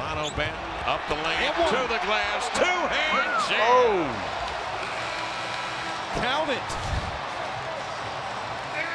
Mono bent up the lane to the glass. Two-hand jam. Oh. Count it.